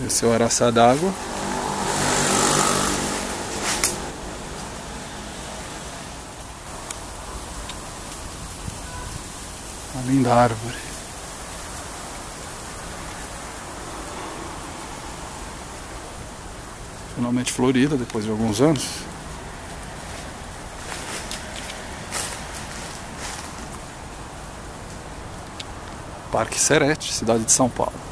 Esse é o araçá d'água. Uma linda árvore. Finalmente florida depois de alguns anos. Parque Serete, cidade de São Paulo.